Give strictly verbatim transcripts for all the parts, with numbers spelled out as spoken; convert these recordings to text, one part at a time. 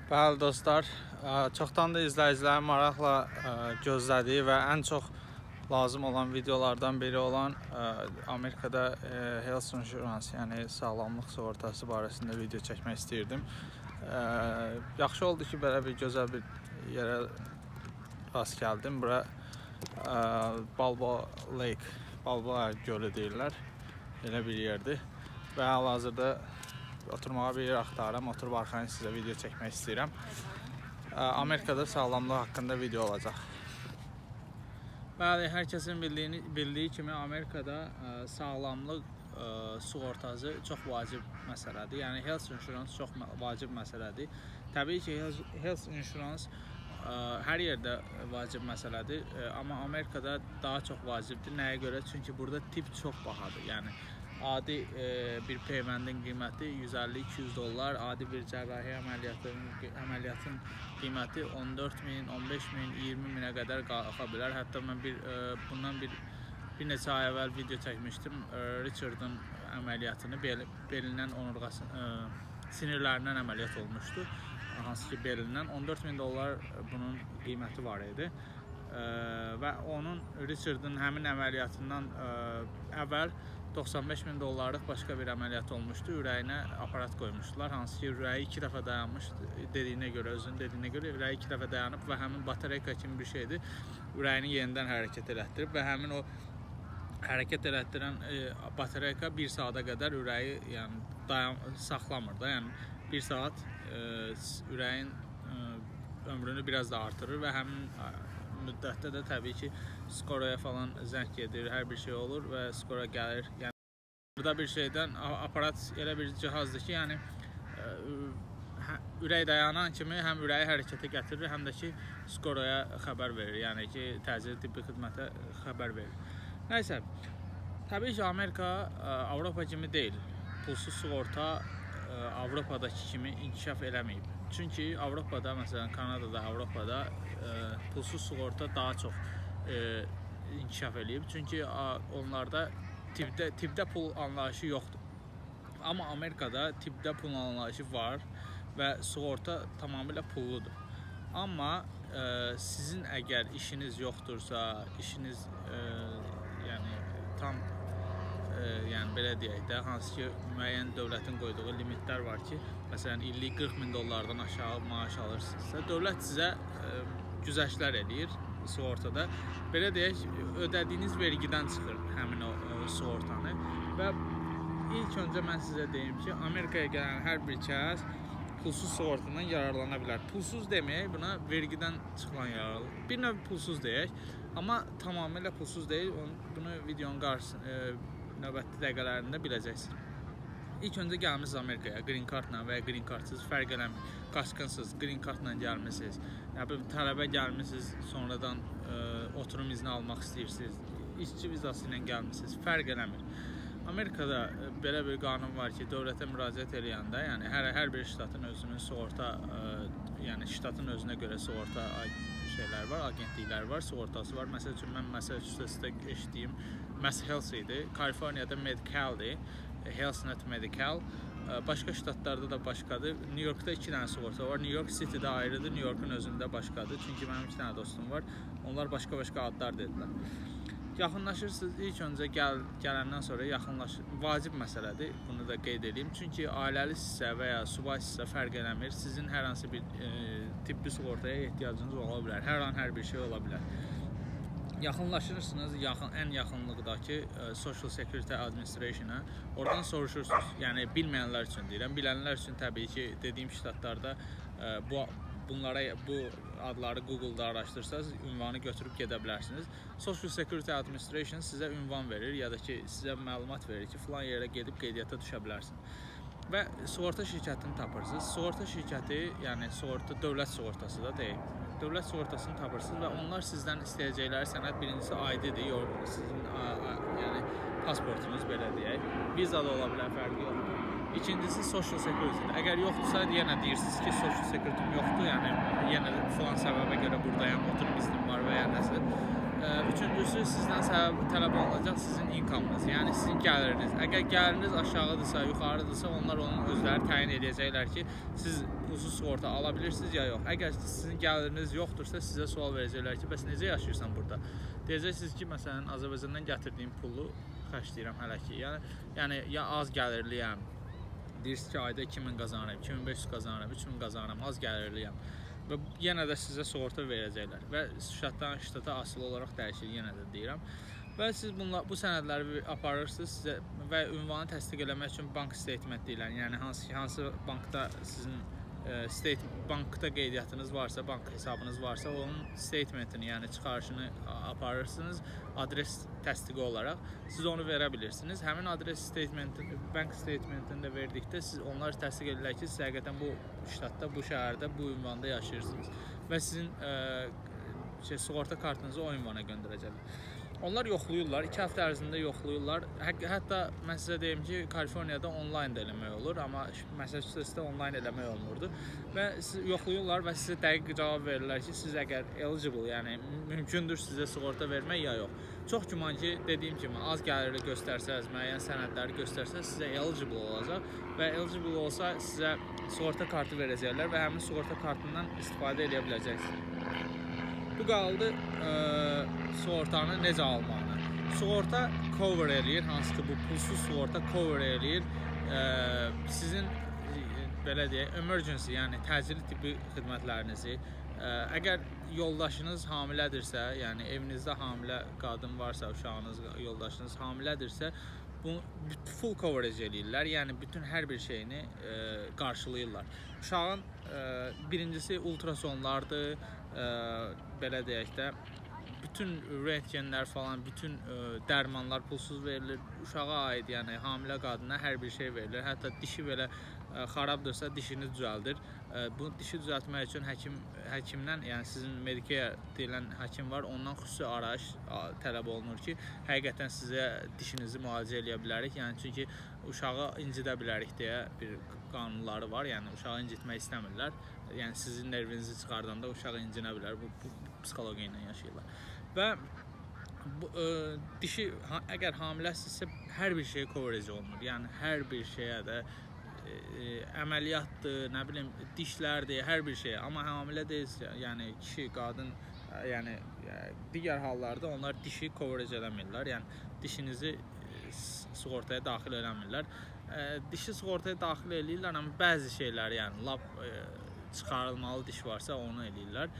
Bəli dostlar, çoxdan da izləyicilərin maraqla gözlədiyi və ən çox lazım olan videolardan biri olan Amerikada Health Insurance, yəni sağlamlıq sığortası barəsində video çəkmək istəyirdim. Yaxşı oldu ki, belə bir gözəl bir yerə rast gəldim. Bura Balboa Lake, Balboa gölü deyirlər, elə bir yerdir və hal-hazırda oturmağa bir yer axtarıram, oturub arxayın sizə video çəkmək istəyirəm. Amerikada sağlamlıq haqqında video olacaq. Bəli, hər kəsin bildiyi, bildiyi kimi Amerikada sağlamlıq sığortası çox vacib məsələdir. Yəni Health Insurance çox vacib məsələdir. Təbii ki, Health Insurance hər yerdə vacib məsələdir, amma Amerikada daha çox vacibdir. Nəyə görə? Çünki burada tip çox bahadır. Yəni adi e, bir peyvəndin qiyməti yüz əlli iki yüz dollar, adi bir cərrahi əməliyyatın, əməliyyatın qiyməti on dörd min, on beş min, iyirmi minə qədər qalxa bilər. Hətta mən bir, e, bundan bir, bir neçə ay əvvəl video çəkmişdim. E, Richard'ın əməliyyatını, bel, belindən onurğası, e, sinirlərindən əməliyyat olmuşdu. Hansı ki, belindən on dörd min dollar bunun qiyməti var idi. E, və onun, Richard'ın həmin əməliyyatından e, əvvəl doxsan beş min dollarlıq başqa bir əməliyyat olmuşdu. Ürəyinə aparat qoymuşdular. Hansı ki, ürəyi iki dəfə dayanmış, dediyinə görə, özünün dediyinə görə ürəyi iki dəfə dayanıb və həmin batareyka kimi bir şeydir. Ürəyini yenidən hərəkət elətdirib və həmin o hərəkət elətdirən e, batareyka bir saata qədər ürəyi yəni, dayan, saxlamır da. Yəni, bir saat e, ürəyin e, ömrünü biraz da artırır və həmin müddətdə də təbii ki, skoraya falan zəng edir, hər bir şey olur və skora gəlir. Yəni, burada bir şeydən, aparat elə bir cihazdır ki, yəni, ürək dayanan kimi həm ürəyi hərəkətə gətirir, həm də ki, skoraya xəbər verir, yəni ki, təcili tibbi xidmətə xəbər verir. Nəysə, təbii ki, Amerika Avropa kimi deyil. Pulsuz sığorta Avropadakı kimi inkişaf eləməyib. Çünki Avropada, məsələn, Kanadada, Avropada e, pulsuz sığorta daha çox e, inkişaf eləyib. Çünki a, onlarda tibdə, tibdə pul anlayışı yoxdur. Amma Amerikada tibdə pul anlayışı var və sığorta tamamilə pulludur. Amma e, sizin əgər işiniz yoxdursa, işiniz e, yəni tam e, yəni belə deyək də, hansı ki, müəyyən dövlətin qoyduğu limitlər var ki, məsələn, illik qırx min dollardan aşağı maaş alırsınızsa, dövlət sizə e, güzəştlər eləyir sığortada. Belə deyək, ödədiyiniz vergidən çıxır həmin o, o sığortanı və ilk öncə mən sizə deyim ki, Amerikaya gələn hər bir kəs pulsuz sığortadan yararlana bilər. Pulsuz demək, buna vergidən çıxılan yararlanır. Bir növ pulsuz deyək, amma tamamilə pulsuz deyil. Bunu videonun qarşısında, e, növbəti dəqiqələrində biləcəksiniz. İlk öncə gəlmişsiniz Amerikaya, green cardla və ya green cardsız fərq eləmir. Qaçqınsınız, green cardla gəlmişsiniz. Yəni, tələbə gəlmişsiniz, sonradan e, oturum izni almaq istəyirsiniz, işçi vizası ilə gəlmişsiniz, fərq eləmir. Amerikada e, belə bir qanun var ki, dövlətə müraciət eləyəndə, yəni hər, hər bir ştatın özünün sığorta, e, yəni ştatın özünə görə sığorta şeylər var, agentliklər var, sığortası var. Məsəl üçün, mən Massachusetts'də eşitdiyim Mass Health idi, Kaliforniyada Medical'dir, HealthNet Medical. Başqa ştatlarda da başqadır. New Yorkda iki dənə sığorta var. New York City'də ayrıdır, New York'un özündə başqadır. Çünki mənim iki dənə dostum var. Onlar başqa-başqa adlar dedilər. Yaxınlaşırsınız, ilk öncə gəl, gələndən sonra yaxınlaşır. Vacib məsələdir, bunu da qeyd edeyim. Çünki ailəlisinizsə və ya subaysizsə fərq eləmir. Sizin hər hansı bir e, tibbi sığortaya ehtiyacınız ola bilər. Hər an hər bir şey ola bilər. Yaxınlaşırsınız, yaxın, ən yaxınlıqdakı e, Social Security Administration-a, oradan soruşursunuz. Yəni, bilməyənlər üçün deyirəm, bilənlər üçün təbii ki, dediyim ştatlarda e, bu, bunlara, bu adları Google-da araşdırsınız, ünvanı götürüb gedə bilərsiniz. Social Security Administration sizə ünvan verir, ya da ki, sizə məlumat verir ki, filan yerə gedib qeydiyyata düşə bilərsiniz. Və sığorta şirkətini tapırsınız. Sığorta şirkəti, yəni sığorta, dövlət sığortası da deyil. Dövlət sığortasını tapırsınız və onlar sizdən istəyəcəkləri sənəd birincisi I D-dir, sizin a, a, yəni pasportunuz belə deyək. Viza da ola bilər, fərqi yoxdur. İkincisi Social Security. Əgər yoxdursa, yenə deyirsiniz ki, Social Security yoxdur, yəni yenə filan səbəbə görə buradayam, oturum iznim var və ya nəsə. üçüncüsü sizdən səbəb tələb olunacaq sizin income'ınız, yəni sizin gəliriniz. Əgər gəliriniz aşağıdırsa, yuxarıdırsa, onlar onun özləri təyin edəcəklər ki, siz pulsuz sığorta ala bilirsiniz ya yox. Əgər sizin gəliriniz yoxdursa, sizə sual verəcəklər ki, bəs necə yaşayırsan burada? Deyəcəksiniz ki, məsələn, Azərbaycandan gətirdiyim pulu xərcləyirəm hələ ki. Yəni, yəni ya az gəlirliyəm, deyirsiniz ki, ayda iki min qazanıram, iki min beş yüz qazanıram, üç min qazanıram, az gəlirliyəm. Və yenə də sizə sığorta verəcəklər və ştatdan ştata asılı olaraq dəyişir, yenə də deyirəm. Və siz bunla, bu sənədləri aparırsınız sizə və ünvanı təsdiq eləmək üçün bank statement deyilən, yəni hansı, hansı bankda sizin e, state, bankda qeydiyyatınız varsa, bank hesabınız varsa, onun statementini, yəni çıxarışını aparırsınız adres təsdiqi olaraq. Siz onu verə bilirsiniz. Həmin adres statementini, bank statementini də verdikdə siz onlar təsdiq edirlər ki, siz həqiqətən bu ştatda, bu şəhərdə, bu ünvanda yaşayırsınız və sizin e, şey, sığorta kartınızı o ünvana göndərəcəklər. Onlar yoxlayırlar, iki həftə ərzində yoxlayırlar. Hətta mən sizə deyim ki, Kaliforniyada onlayn da eləmək olur, amma Massachusetts'də onlayn eləmək olmurdu. Və siz yoxlayırlar və sizə dəqiq cavab verirlər ki, siz əgər eligible, yəni mümkündür sizə sığorta vermək ya yox. Çox güman ki, dediyim kimi, az gəlirli göstərsəz, müəyyən sənədləri göstərsəz, sizə eligible olacaq və eligible olsa sizə sığorta kartı verəcəklər və həmin sığorta kartından istifadə edə biləcəksiniz. Bu qaldı e, sığortanı necə almağını. Sığorta cover eləyir, hansı ki bu pulsuz sığorta cover eləyir e, sizin e, belə deyək, emergency, yəni təcili tibbi xidmətlərinizi. E, əgər yoldaşınız hamilədirsə, yəni evinizdə hamilə qadın varsa, uşağınız, yoldaşınız hamilədirsə, bunu full coverage eləyirlər, yəni bütün hər bir şeyini e, qarşılayırlar. Uşağın e, birincisi ultrasonlardır, e, belə deyək də, bütün rentgenlər falan, bütün e, dərmanlar pulsuz verilir. Uşağa aid, yəni hamilə qadına hər bir şey verilir. Hətta dişi belə e, xarabdırsa dişini düzəldir. E, bu dişi düzəltmək üçün həkim həkimdən, yəni sizin Medicare deyilən həkim var, ondan xüsusi arayış tələb olunur ki, həqiqətən sizə dişinizi müalicə eləyə bilərik. Yəni çünki uşağı incidə bilərik deyə bir qanunları var. Yəni uşağı incitmək istəmirlər. Yəni sizin nervinizi çıxardanda uşaq incinə bilər. Bu, bu psixologiya ilə yaşayırlar. Və bu, e, dişi ha, əgər hamiləsinizsə hər bir şey coverage olunur. Yəni hər bir şeyə də e, əməliyyatdır, nə bilim dişlərdir, hər bir şey. Amma hamilə deyilsə, yəni kişi, qadın, yəni digər hallarda onlar dişi coverage eləmirlər. Yəni dişinizi e, sığortaya daxil eləmirlər. E, dişi sığortaya daxil eləyirlər, amma bəzi şeylər, yəni lap e, çıxarılmalı diş varsa onu eləyirlər.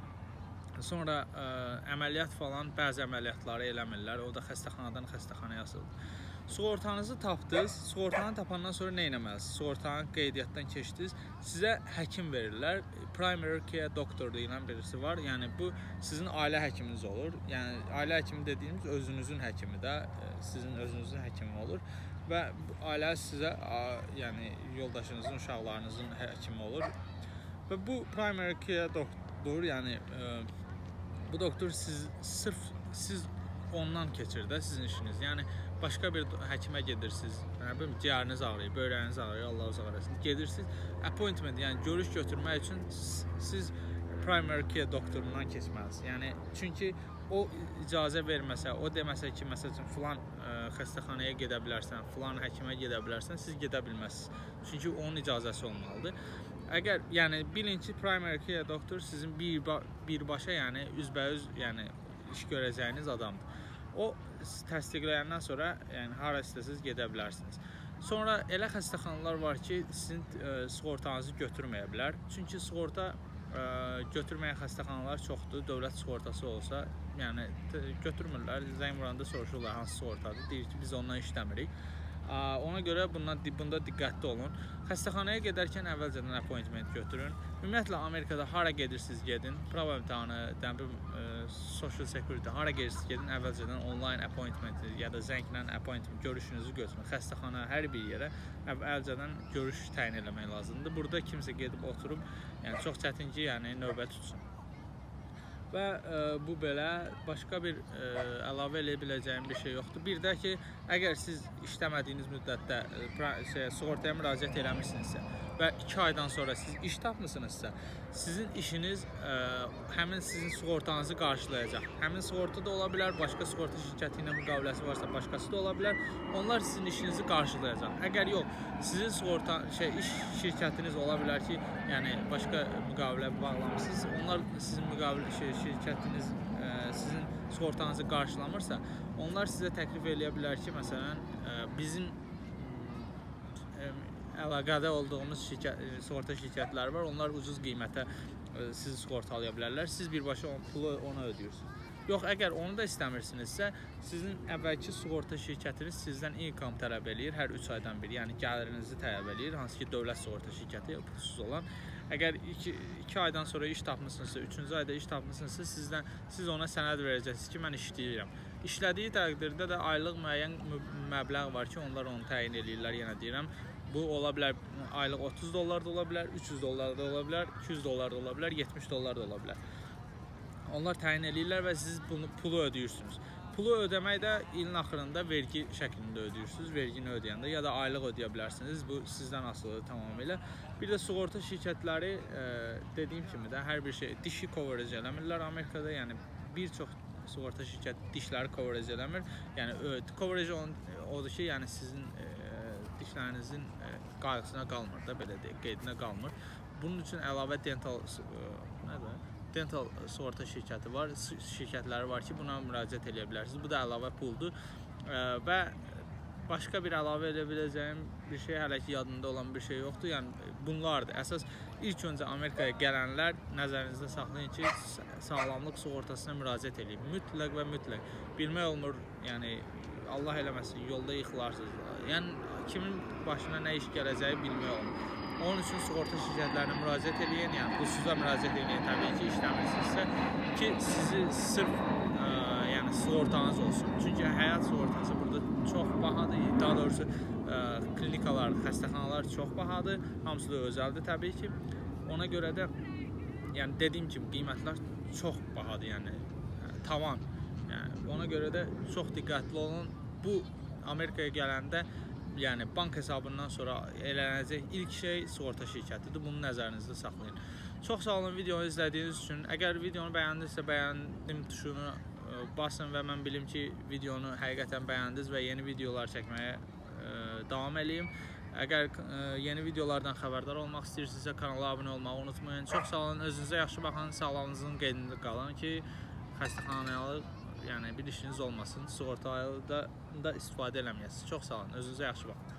Sonra ə, əməliyyat falan, bəzi əməliyyatları eləmirlər. O da xəstəxanadan xəstəxanaya asılıdır. Sığortanızı tapdınız. Sığortanı tapandan sonra nə etməlisiniz? Sığortanın qeydiyyatdan keçdiniz. Sizə həkim verirlər. Primary care doctor deyilən birisi var. Yəni bu sizin ailə həkiminiz olur. Yəni ailə həkimi dediyimiz özünüzün həkimi də, sizin özünüzün həkimi olur. Və ailə sizə, yəni yoldaşınızın, uşaqlarınızın həkimi olur. Və bu primary care doktor, yəni ə, bu doktor siz sırf siz ondan keçir də sizin işiniz. Yəni başqa bir həkimə gedirsiniz. Nə bilim, ciyəriniz ağrıyır, böyrəyiniz ağrıyır, Allah uzaq eləsin. Gedirsiniz, appointment, yəni görüş götürmək üçün siz primary care doktorundan keçməlisiniz. Yəni çünki o icazə verməsə, o deməsə ki, məsəl üçün filan ə, xəstəxanaya gedə bilərsən, filan həkimə gedə bilərsən, siz gedə bilməzsiniz. Çünki onun icazəsi olmalıdır. Əgər, yəni bilin ki, primary care doktor sizin bir, birbaşa, yəni üzbəüz, yəni iş görəcəyiniz adamdır. O təsdiqləyəndən sonra, yəni hara istəsiniz gedə bilərsiniz. Sonra elə xəstəxanalar var ki, sizin ə, sığortanızı götürməyə bilər. Çünki sığorta ə, götürməyən xəstəxanalar çoxdur. Dövlət sığortası olsa, yəni götürmürlər. Zəng vuranda soruşurlar hansı sığortadır. Deyir ki, biz ondan işləmirik. Ona görə bundan, bunda diqqətli olun. Xəstəxanaya gedərkən əvvəlcədən appointment götürün. Ümumiyyətlə, Amerikada hara gedirsiniz gedin, prava imtahanı, dəmbir, social security, hara gedirsiniz gedin, əvvəlcədən online appointment ya da zənglə appointment görüşünüzü götürün. Xəstəxana hər bir yerə əvvəlcədən görüş təyin eləmək lazımdır. Burada kimsə gedib oturub, yəni çox çətin ki, yəni növbə tutsun. Və ə, bu belə, başqa bir ə, əlavə eləyə biləcəyim bir şey yoxdur. Bir də ki, əgər siz işləmədiyiniz müddətdə ə, şey, sığortaya müraciət eləmişsinizsə, və iki aydan sonra siz iş tapmısınızsa, sizin işiniz ə, həmin sizin sığortanızı qarşılayacaq. Həmin sığorta da ola bilər, başqa sığorta şirkəti ilə müqaviləsi varsa başqası da ola bilər. Onlar sizin işinizi qarşılayacaq. Əgər yox, sizin sığorta şey iş şirkətiniz ola bilər ki, yəni başqa müqavilə bağlamısınız. Onlar sizin müqavilə şey, şirkətiniz ə, sizin sığortanızı qarşılamırsa, onlar sizə təklif eləyə bilər ki, məsələn, ə, bizim ə, əlaqədə olduğumuz şirkət, sığorta şirkətləri var. Onlar ucuz qiymətə ə, sizi sığortalaya bilərlər. Siz birbaşa on, pulu ona ödəyirsiniz. Yox, əgər onu da istəmirsinizsə, sizin əvvəlki sığorta şirkətiniz sizdən income tələb eləyir hər üç aydan bir. Yəni gəlirinizi tələb eləyir, hansı ki dövlət sığorta şirkəti pulsuz olan. Əgər iki, iki aydan sonra iş tapmısınızsa, üçüncü ayda iş tapmısınızsa, sizdən siz ona sənəd verəcəksiniz ki, mən işləyirəm. İşlədiyi təqdirdə də aylıq müəyyən məbləğ var ki, onlar onu təyin eləyirlər, yenə deyirəm. Bu ola bilər, aylıq otuz dollar da ola bilər, üç yüz dollar da ola bilər, iki yüz dollar da ola bilər, yetmiş dollar da ola bilər. Onlar təyin eləyirlər və siz bunu, pulu ödəyirsiniz. Pulu ödəmək də ilin axırında vergi şəklində ödəyirsiniz. Vergini ödəyəndə ya da aylıq ödəyə bilərsiniz. Bu sizdən asılıdır tamamilə. Bir də sığorta şirkətləri e, dediyim kimi də hər bir şey dişi coverage eləmirlər Amerikada. Yəni bir çox sığorta şirkəti dişləri coverage eləmir. Yəni coverage odur ki, yəni sizin e, dişlərinizin e, qayğısına qalmır da, belə deyək, qeydinə qalmır. Bunun üçün əlavə dental e, nədir? Dental sığorta şirkəti var, şirkətləri var ki, buna müraciət edə bilərsiniz. Bu da əlavə puldur e, və başqa bir əlavə edə biləcəyim bir şey hələ ki yadında olan bir şey yoxdur. Yəni bunlardır. Əsas ilk öncə Amerikaya gələnlər nəzərinizdə saxlayın ki, sağlamlıq sığortasına müraciət edin. Mütləq və mütləq. Bilmək olmur, yəni Allah eləməsin, yolda yıxılarsınız. Yəni kimin başına nə iş gələcəyi bilmək olmur. Onun üçün sığorta şirkətlərinə müraciət edin, yəni pulsuza müraciət edin təbii ki, işləmirsinizsə ki, sizi sırf ə, yəni sığortanız olsun. Çünki həyat sığortası burada çox bahadır, daha doğrusu ə, klinikalar, xəstəxanalar çox bahadır, hamısı da özəldir təbii ki. Ona görə də, yəni dediyim kimi, qiymətlər çox bahadır, yəni tavan. Yəni, ona görə də çox diqqətli olun. Bu Amerikaya gələndə, yəni bank hesabından sonra elənəcək ilk şey sığorta şirkətidir. Bunu nəzərinizdə saxlayın. Çox sağ olun videonu izlədiyiniz üçün. Əgər videonu bəyəndinizsə, bəyəndim tuşunu basın və mən bilim ki, videonu həqiqətən bəyəndiniz və yeni videolar çəkməyə ə, davam edeyim. Əgər ə, yeni videolardan xəbərdar olmaq istəyirsinizsə, kanala abunə olmağı unutmayın. Çox sağ olun. Özünüzə yaxşı baxın. Sağlığınızın qeydində qalın ki, xəstəxanaya yəni bir işiniz olmasın, sığortadan da istifadə eləməyəsiniz. Çox sağ olun, özünüzə yaxşı baxın.